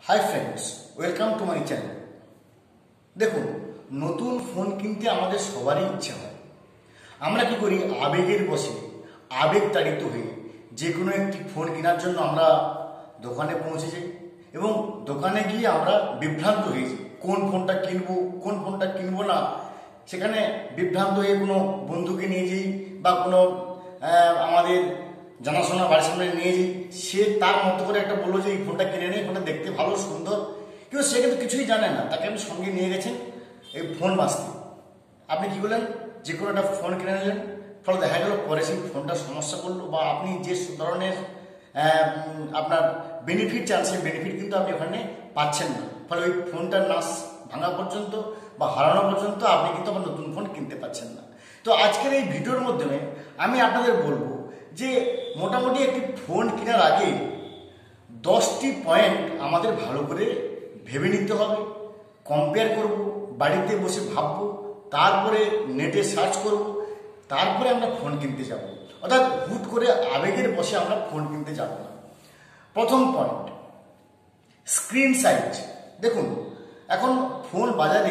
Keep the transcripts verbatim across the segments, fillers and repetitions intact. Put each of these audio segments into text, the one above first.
High friends, welcome to my channel. দেখুন, নতুন phone কিনতে আমাদের সবারই ইচ্ছা হয়। আমরা কি করি, আবেগের বশে আবেগ তাড়িত হয়ে যে কোনো একটি ফোন কেনার জন্য আমরা দোকানে পৌঁছে যাই এবং দোকানে গিয়ে আমরা বিভ্রান্ত হয়ে যাই কোন ফোনটা কিনবো কোন ফোনটা কিনবো না। সেখানে বিভ্রান্ত হয়ে কোনো বন্ধুকে নিয়ে যাই বা কোনো আমাদের জানাশোনা বাড়ির সামনে নিয়ে যাই, সে তার মতো করে একটা বললো যে এই ফোনটা কিনে নেই, ফোনটা দেখতে ভালো সুন্দর, কিন্তু সে কিন্তু কিছুই জানে না। তাকে আপনি সঙ্গে নিয়ে গেছেন এই ফোন বাঁচতে, আপনি কি করলেন, যে কোনো একটা ফোন কিনে নিলেন, ফলে দেখা গেল পরে সেই ফোনটা সমস্যা করলো বা আপনি যে ধরনের আপনার বেনিফিট চান সেই বেনিফিট কিন্তু আপনি ওখানে পাচ্ছেন না। ফলে ওই ফোনটার নাশ ভাঙা পর্যন্ত বা হারানো পর্যন্ত আপনি কিন্তু আবার নতুন ফোন কিনতে পারছেন না। তো আজকের এই ভিডিওর মাধ্যমে আমি আপনাদের বলবো যে মোটামুটি একটি ফোন কেনার আগে দশটি পয়েন্ট আমাদের ভালো করে ভেবে নিতে হবে, কম্পেয়ার করব, বাড়িতে বসে ভাববো, তারপরে নেটে সার্চ করব, তারপরে আমরা ফোন কিনতে যাব। অর্থাৎ হুট করে আবেগের বসে আমরা ফোন কিনতে যাব না। প্রথম পয়েন্ট, স্ক্রিন সাইজ। দেখুন, এখন ফোন বাজারে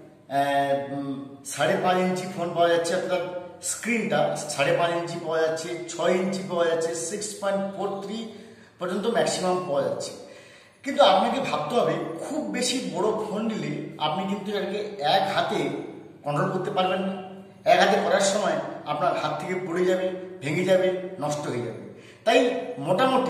সাড়ে পাঁচ ইঞ্চি ফোন পাওয়া যাচ্ছে, অর্থাৎ স্ক্রিনটা সাড়ে পাঁচ ইঞ্চি পাওয়া যাচ্ছে, ছয় ইঞ্চি পাওয়া যাচ্ছে, সিক্স পয়েন্ট ফোর থ্রি পর্যন্ত ম্যাক্সিমাম পাওয়া যাচ্ছে। কিন্তু আপনাকে ভাবতে হবে, খুব বেশি বড় ফোন নিলে আপনি কিন্তু এটাকে এক হাতে কন্ট্রোল করতে পারবেন না। এক হাতে করার সময় আপনার হাত থেকে পড়ে যাবে, ভেঙে যাবে, নষ্ট হয়ে যাবে। তাই মোটামুটি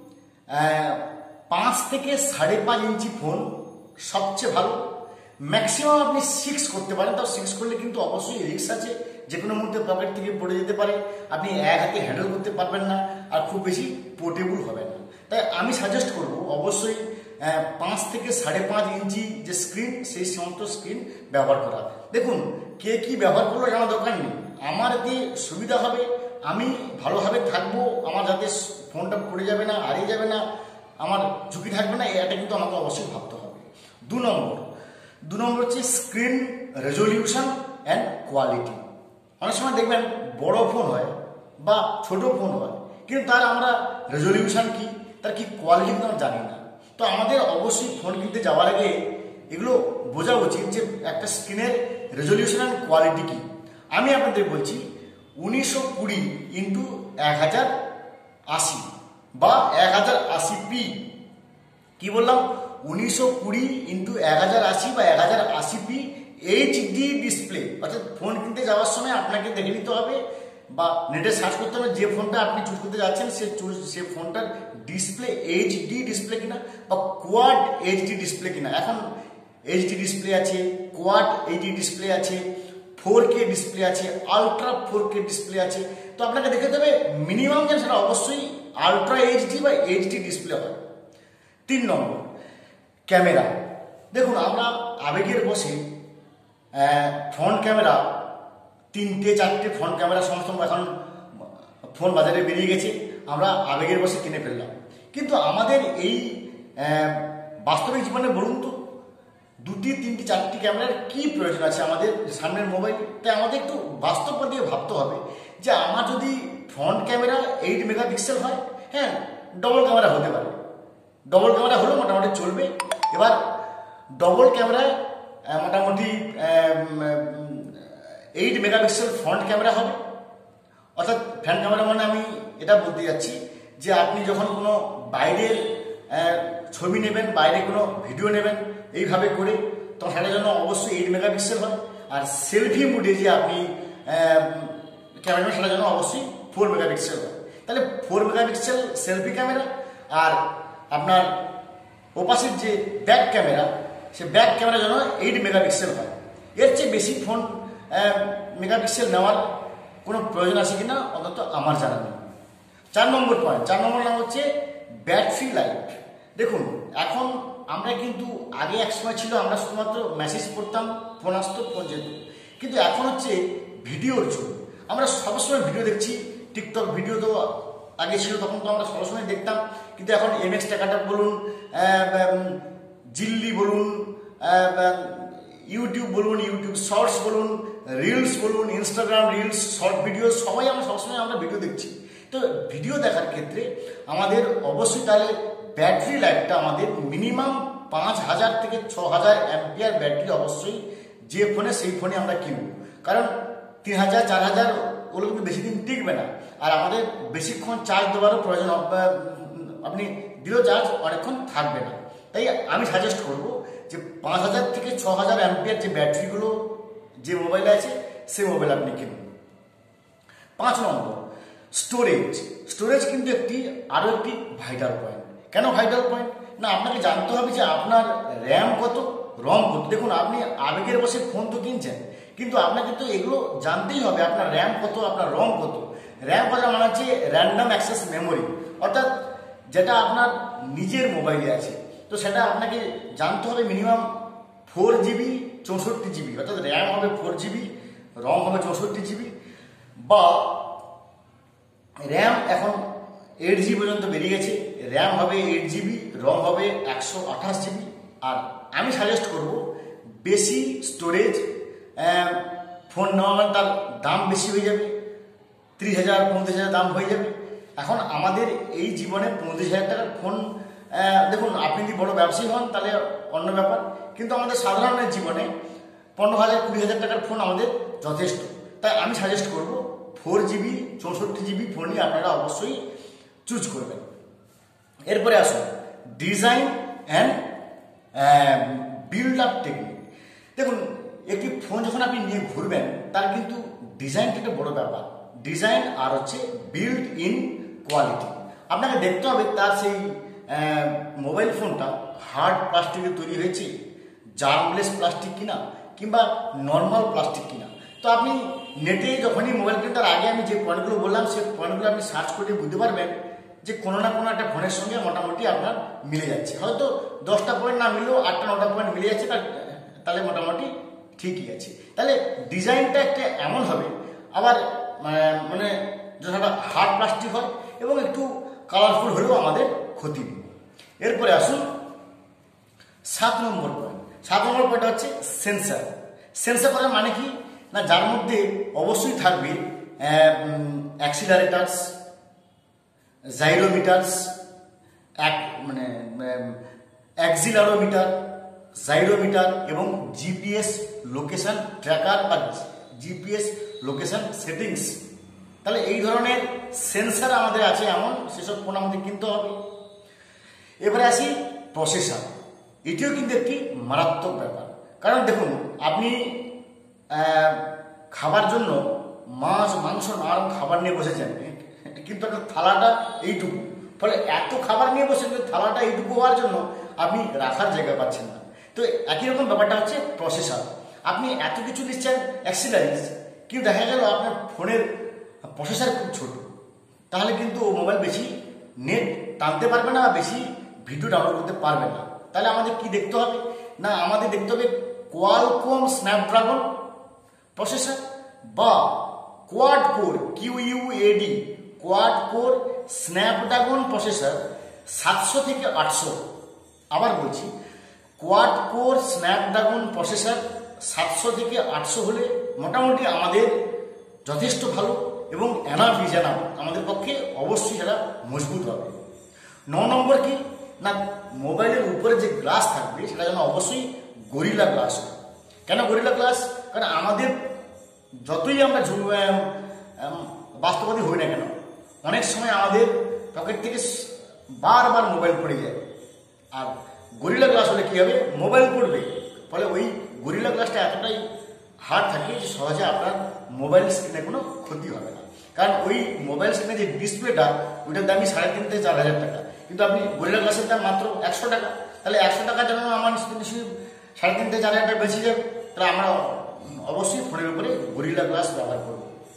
পাঁচ থেকে সাড়ে পাঁচ ইঞ্চি ফোন সবচেয়ে ভালো। ম্যাক্সিমাম আপনি সিক্স করতে পারেন, তাও সিক্স করলে কিন্তু অবশ্যই রিস্ক আছে, যে কোনো মুহূর্তে পকেট থেকে পড়ে যেতে পারে, আপনি এক হাতে হ্যান্ডেল করতে পারবেন না, আর খুব বেশি পোর্টেবল হবে না। তাই আমি সাজেস্ট করব অবশ্যই পাঁচ থেকে সাড়ে পাঁচ ইঞ্চি যে স্ক্রিন, সেই সমস্ত স্ক্রিন ব্যবহার করা। দেখুন, কে কি ব্যবহার করলো জানা দরকার নেই, আমার যে সুবিধা হবে, আমি ভালোভাবে থাকবো, আমার যাতে ফোনটা পড়ে যাবে না, হারিয়ে যাবে না, আমার ঝুঁকি থাকবে না, এটা কিন্তু আমাকে অবশ্যই ভাবতে হবে। দু নম্বর দু নম্বর হচ্ছে স্ক্রিন রেজলিউশন অ্যান্ড কোয়ালিটি। অনেক সময় দেখবেন বড় ফোন হয় বা ছোট ফোন হয়, কিন্তু তার আমরা রেজলিউশন কি, তার কি কোয়ালিটি কিন্তু আমরা জানি না। তো আমাদের অবশ্যই ফোন কিনতে যাওয়ার আগে এগুলো বোঝা উচিত যে একটা স্ক্রিনের রেজলিউশন অ্যান্ড কোয়ালিটি কি। আমি আপনাদের বলছি, উনিশশো কুড়ি ইন্টু এক হাজার আশি বা এক হাজার আশি পি। কি বললাম, উনিশশো কুড়ি ইন্টু এক হাজার আশি বা এক হাজার আশি পি এইচডি ডিসপ্লে। অর্থাৎ ফোন কিনতে যাওয়ার সময় আপনাকে দেখে নিতে হবে বা নেটে সার্চ করতে হবে যে ফোনটা আপনি চুজ করতে যাচ্ছেন সে চুজ সে ফোনটার ডিসপ্লে এইচডি ডিসপ্লে কিনা বা কোয়াড এইচডি ডিসপ্লে কিনা। এখন এইচডি ডিসপ্লে আছে, কোয়াড এইচডি ডিসপ্লে আছে, ফোর কে ডিসপ্লে আছে, আলট্রা ফোর কে ডিসপ্লে আছে। তো আপনাকে দেখে দেবে মিনিমাম যেন সেটা অবশ্যই আলট্রা এইচডি বা এইচডি ডিসপ্লে হয়। তিন নম্বর, ক্যামেরা। দেখুন, আমরা আবেগের বসে ফ্রন্ট ক্যামেরা, তিনটে চারটে ফ্রন্ট ক্যামেরা সমস্ত এখন ফোন বাজারে বেরিয়ে গেছে, আমরা আবেগের বসে কিনে ফেললাম। কিন্তু আমাদের এই বাস্তবিক জীবনে বলুন তো, দুটি তিনটি চারটি ক্যামেরার কি প্রয়োজন আছে আমাদের সামনের মোবাইল? তাই আমাদের একটু বাস্তব দিয়ে ভাবতে হবে যে আমার যদি ফ্রন্ট ক্যামেরা এইট মেগাপিক্সেল হয়, হ্যাঁ ডবল ক্যামেরা হতে পারে, ডবল ক্যামেরা হলেও মোটামুটি চলবে। এবার ডবল ক্যামেরায় মোটামুটি এইট মেগাপিক্সেল ফ্রন্ট ক্যামেরা হবে। অর্থাৎ ফ্রন্ট ক্যামেরা মানে আমি এটা বলতে যাচ্ছি যে আপনি যখন কোনো বাইরের ছবি নেবেন, বাইরে কোনো ভিডিও নেবেন এইভাবে করে, তখন সেটার জন্য অবশ্যই এইট মেগাপিক্সেল হয়। আর সেলফি মুডে যে আপনি ক্যামেরা নেবেন সেটার জন্য অবশ্যই ফোর মেগাপিক্সেল হয়। তাহলে ফোর মেগাপিক্সেল সেলফি ক্যামেরা আর আপনার ওপাশের যে ব্যাক ক্যামেরা, সে ব্যাক ক্যামেরার জন্য এইট মেগাপিক্সেল হয়। এর চেয়ে বেশি ফোন মেগাপিক্সেল নেওয়ার কোনো প্রয়োজন আছে কিনা অন্তত আমার জানা নেই। চার নম্বর পয়েন্ট চার নম্বর নাম হচ্ছে ব্যাটারি লাইফ। দেখুন, এখন আমরা কিন্তু আগে এক সময় ছিল আমরা শুধুমাত্র মেসেজ পড়তাম, ফোন আসতো, ফোন যেত, কিন্তু এখন হচ্ছে ভিডিওর যুগ। আমরা সবসময় ভিডিও দেখছি, টিকটক ভিডিও তো আগে ছিল, তখন তো আমরা সবসময় দেখতাম, কিন্তু এখন এমএক্স টাকাটা বলুন, জিল্লি বলুন, ইউটিউব বলুন, ইউটিউব শর্টস বলুন, রিলস বলুন, ইনস্টাগ্রাম রিলস, শর্ট ভিডিও, সবাই আমরা সবসময় আমরা ভিডিও দেখছি। তো ভিডিও দেখার ক্ষেত্রে আমাদের অবশ্যই তাহলে ব্যাটারি লাইফটা আমাদের মিনিমাম পাঁচ হাজার থেকে ছ হাজার অ্যাম্পিয়ার ব্যাটারি অবশ্যই যে ফোনে সেই ফোনে আমরা কিনব, কারণ তিন হাজার চার হাজার ওগুলো কিন্তু বেশি দিন টিকবে না, আর আমাদের বেশিক্ষণ চার্জ দেওয়ারও প্রয়োজন, আপনি দিলেও চার্জ অনেকক্ষণ থাকবে না। তাই আমি সাজেস্ট করব যে পাঁচ হাজার থেকে ছ হাজার অ্যাম্পিয়ার যে ব্যাটারিগুলো যে মোবাইলে আছে সেই মোবাইল আপনি কিনুন। পাঁচ নম্বর, স্টোরেজ। স্টোরেজ কিন্তু একটি আরও একটি ভাইটাল পয়েন্ট। কেন ভাইটাল পয়েন্ট? না, আপনাকে জানতে হবে যে আপনার র্যাম কত, রম কত। দেখুন, আপনি আবেগের বসে ফোন তো কিনছেন, কিন্তু আপনাকে তো এগুলো জানতেই হবে আপনার র্যাম কত, আপনার রম কত। র্যাম কত মানে হচ্ছে র্যান্ডম অ্যাক্সেস মেমোরি, অর্থাৎ যেটা আপনার নিজের মোবাইলে আছে, তো সেটা আপনাকে জানতে হবে মিনিমাম ফোর জিবি চৌষট্টি জিবি, অর্থাৎ র্যাম হবে ফোর জিবি, রম হবে চৌষট্টি জিবি, বা র্যাম এখন এইট জিবি পর্যন্ত বেরিয়ে গেছে, র্যাম হবে এইট জিবি, রম হবে একশো আঠাশ জিবি। আর আমি সাজেস্ট করব বেশি স্টোরেজ ফোন নেওয়া মানে তার দাম বেশি হয়ে যাবে, ত্রিশ হাজার পঁয়ত্রিশ হাজার দাম হয়ে যাবে। এখন আমাদের এই জীবনে পঁয়ত্রিশ হাজার টাকার ফোন, দেখুন আপনি যদি বড় ব্যবসায়ী হন তাহলে অন্য ব্যাপার, কিন্তু আমাদের সাধারণের জীবনে পনেরো হাজার কুড়ি হাজার টাকার ফোন আমাদের যথেষ্ট। তাই আমি সাজেস্ট করব ফোর জিবি চৌষট্টি জিবি ফোনই আপনারা অবশ্যই চুজ করবেন। এরপরে আসুন design and build up technique. দেখুন, একটি ফোন যখন আপনি নিয়ে ঘুরবেন তার কিন্তু ডিজাইনটা একটা বড় ব্যাপার। ডিজাইন আর হচ্ছে বিল্ড ইন কোয়ালিটি। আপনাকে দেখতে হবে তার সেই মোবাইল ফোনটা হার্ড প্লাস্টিকের তৈরি হয়েছে, জার্মলেস প্লাস্টিক কিনা, কিংবা নর্মাল প্লাস্টিক কিনা। তো আপনি নেটে যখনই মোবাইল কিনতে তার আগে আমি যে পয়েন্টগুলো বললাম সেই পয়েন্টগুলো আপনি সার্চ করে বুঝতে পারবেন যে কোনো না কোনো একটা ফোনের সঙ্গে মোটামুটি আপনার মিলে যাচ্ছে। হয়তো দশটা পয়েন্ট না মিলেও আটটা নটা পয়েন্ট মিলে যাচ্ছে, তাহলে মোটামুটি ঠিকই আছে। তাহলে ডিজাইনটা একটা এমন হবে, আবার মানে যেটা হার্ড প্লাস্টিক হয় এবং একটু কালারফুল হলেও আমাদের ক্ষতি নেই। এরপরে আসুন সাত নম্বর পয়েন্ট। সাত নম্বর পয়েন্ট হচ্ছে সেন্সার। সেন্সার করার মানে কি না, যার মধ্যে অবশ্যই থাকবে অ্যাক্সিলারেটার্স, জাইরোমিটার্স, এক মানে অ্যাক্সিলারোমিটার, জাইরোমিটার এবং জিপিএস লোকেশন ট্র্যাকার বা জিপিএস লোকেশন সেটিংস। তাহলে এই ধরনের সেন্সার আমাদের আছে এমন সেসব ফোন আমাদের কিনতে হবে। এবারে আসি প্রসেসর। এটিও কিন্তু একটি মারাত্মক ব্যাপার, কারণ দেখুন আপনি খাবার জন্য মাছ মাংস নানান খাবার নিয়ে বসেছেন, কিন্তু একটা থালাটা এইটুকু, ফলে এত খাবার নিয়ে বসে থালাটা এইটুকু হওয়ার জন্য আপনি রাখার জায়গা পাচ্ছেন না। তো একই রকম ব্যাপারটা হচ্ছে প্রসেসর। আপনি এত কিছু দিচ্ছেন অ্যাক্সিলারিজ, কিন্তু দেখা গেল আপনার ফোনের প্রসেসর খুব ছোট, তাহলে কিন্তু মোবাইল বেশি নেট টানতে পারবে না বা বেশি ভিডিও ডাউনলোড করতে পারবে না। তাহলে আমাদের কি দেখতে হবে না, আমাদের দেখতে হবে কোয়ালকম স্ন্যাপড্রাগন প্রসেসর বা quad core Q U A D quad core Snapdragon processor সাতশো থেকে আটশো। আবার বলছি, কোয়াড কোর স্ন্যাপড্রাগন প্রসেসর সাতশো থেকে আটশো হলে মোটামুটি আমাদের যথেষ্ট ভালো এবং এনাফ ইজ এনাফ, আমাদের পক্ষে অবশ্যই সেটা মজবুত হবে। ন নম্বর কি না, মোবাইলের উপরে যে গ্লাস থাকবে সেটা যেন অবশ্যই গরিলা গ্লাস হয়। কেন গরিলা গ্লাস? কারণ আমাদের যতই আমরা বাস্তববাদী হই না কেন, অনেক সময় আমাদের পকেট থেকে বারবার মোবাইল পড়ে যায়, আর গরিলা গ্লাস হলে কী হবে, মোবাইল পড়বে, ফলে ওই গরিলা গ্লাসটা এতটাই হার্ড থাকে যে সহজে আপনার মোবাইল স্ক্রিনে কোনো ক্ষতি হবে না। কারণ ওই মোবাইল স্ক্রিনে যে ডিসপ্লেটা ওইটার দামই সাড়ে তিন থেকে চার হাজার টাকা, কিন্তু আপনি গরিলা গ্লাসের দাম মাত্র একশো টাকা। তাহলে একশো টাকার জন্য আমার নিশ্চয়ই সাড়ে তিন থেকে চার হাজার টাকা বেশি যাবে। তাহলে আমরা অবশ্যই ফোনের উপরে গরিলা গ্লাস ব্যবহার করব।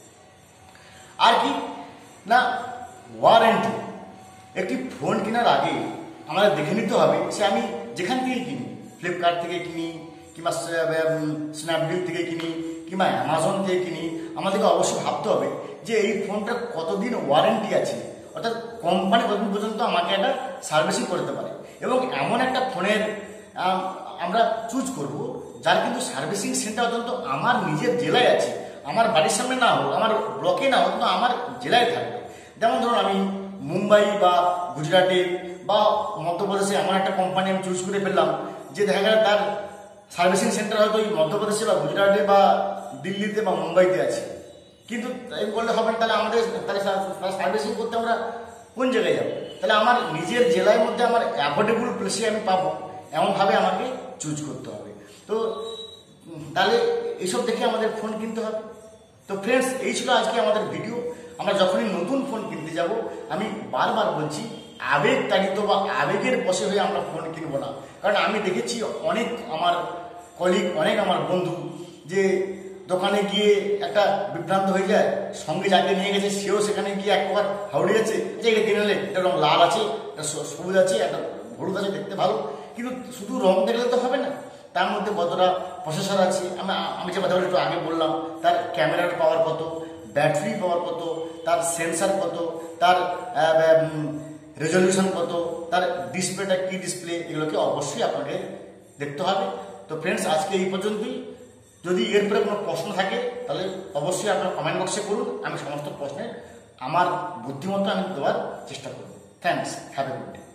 আর কি না, ওয়ারেন্টি। একটি ফোন কেনার আগে আমাদের দেখে নিতে হবে সে আমি যেখান থেকে কিনি, ফ্লিপকার্ট থেকে কিনি কিংবা স্ন্যাপডিল থেকে কিনি কিংবা অ্যামাজন থেকে কিনি, আমাদেরকে অবশ্যই ভাবতে হবে যে এই ফোনটা কতদিন ওয়ারেন্টি আছে, অর্থাৎ কোম্পানি কতদিন পর্যন্ত আমাকে একটা সার্ভিসিং করতে পারে। এবং এমন একটা ফোনের আমরা চুজ করব যার কিন্তু সার্ভিসিং সেন্টার অত্যন্ত আমার নিজের জেলায় আছে, আমার বাড়ির সামনে না হোক, আমার ব্লকে না হোক, কিন্তু আমার জেলায় থাকবে। যেমন ধরুন আমি মুম্বাই বা গুজরাটে বা মধ্যপ্রদেশে এমন একটা কোম্পানি আমি চুজ করে ফেললাম যে দেখা গেল তার সার্ভিসিং সেন্টার হয়তো ওই মধ্যপ্রদেশে বা গুজরাটে বা দিল্লিতে বা মুম্বাইতে আছে, কিন্তু এই বললে হবে না, তাহলে আমাদের তাহলে সার্ভিসিং করতে আমরা কোন জায়গায় যাবো? তাহলে আমার নিজের জেলার মধ্যে আমার অ্যাফোর্ডেবল প্লেসে আমি পাবো এমনভাবে আমাকে চুজ করতে হবে। তো তাহলে এইসব দেখে আমাদের ফোন কিনতে হবে। তো ফ্রেন্ডস, এই ছিল আজকে আমাদের ভিডিও। আমরা যখনই নতুন ফোন কিনতে যাব, আমি বারবার বলছি আবেগ তাড়িত বা আবেগের বশে হয়ে আমরা ফোন কিনবো না। কারণ আমি দেখেছি অনেক আমার কলিগ, অনেক আমার বন্ধু যে দোকানে গিয়ে একটা বিভ্রান্ত হয়ে যায়, সঙ্গে যাকে নিয়ে গেছে সেও সেখানে গিয়ে একবার হাওড়ে যাচ্ছে যে এটা কিনে নিলে, একটা রং লাল আছে, একটা সবুজ আছে, একটা হলুদ আছে, দেখতে ভালো, কিন্তু শুধু রং দেখলে তো হবে না, তার মধ্যে কতটা প্রসেসর আছে, আমি আমি যে কথাগুলো একটু আগে বললাম, তার ক্যামেরার পাওয়ার কত, ব্যাটারি পাওয়ার কত, তার সেন্সার কত, তার রেজলিউশন কত, তার ডিসপ্লেটা কি ডিসপ্লে, এগুলোকে অবশ্যই আপনাকে দেখতে হবে। তো ফ্রেন্ডস, আজকে এই পর্যন্তই। যদি এরপরে কোনো প্রশ্ন থাকে তাহলে অবশ্যই আপনার কমেন্ট বক্সে করুন, আমি সমস্ত প্রশ্নের আমার বুদ্ধিমত্তা আমি দেওয়ার চেষ্টা করব। Thanks, have a good day.